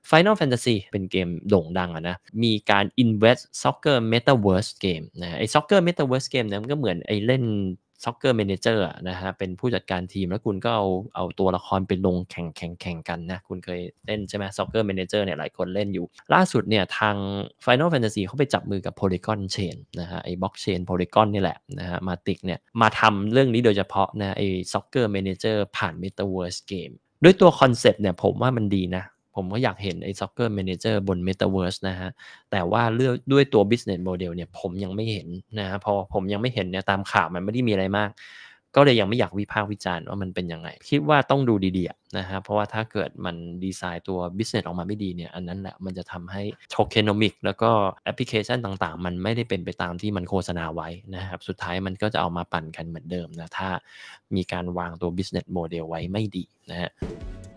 Final Fantasy เป็นเกมโด่งดังอะนะมีการ invest Soccer Metaverse เกมนะไอ้ Soccer Metaverse เกมเนี่ยมันก็เหมือนไอ้เล่น Soccer Manager อะนะฮะเป็นผู้จัดการทีมแล้วคุณก็เอาตัวละครไปลงแข่งกันนะคุณเคยเล่นใช่ไหม Soccer Manager เนี่ยหลายคนเล่นอยู่ล่าสุดเนี่ยทาง Final Fantasy เขาไปจับมือกับ Polygon Chain นะฮะไอ้ Blockchain Polygon นี่แหละนะฮะ Matic เนี่ยมาทำเรื่องนี้โดยเฉพาะนะไอ้ Soccer Manager ผ่าน Metaverse เกมด้วยตัวคอนเซปต์เนี่ยผมว่ามันดีนะผมก็อยากเห็นไอ้ Soccer Manager บน Metaverse นะฮะแต่ว่าเรื่องด้วยตัว business model เนี่ยผมยังไม่เห็นนะฮะพอผมยังไม่เห็นเนี่ยตามข่าวมันไม่ได้มีอะไรมากก็เลยยังไม่อยากวิพากษ์วิจารณ์ว่ามันเป็นยังไงคิดว่าต้องดูดีๆนะฮะเพราะว่าถ้าเกิดมันดีไซน์ตัว business ออกมาไม่ดีเนี่ยอันนั้นแหละมันจะทำให้ tokenomic แล้วก็แอปพลิเคชันต่างๆมันไม่ได้เป็นไปตามที่มันโฆษณาไว้นะครับสุดท้ายมันก็จะเอามาปั่นกันเหมือนเดิมนะถ้ามีการวางตัว business model ไว้ไม่ดีนะฮะ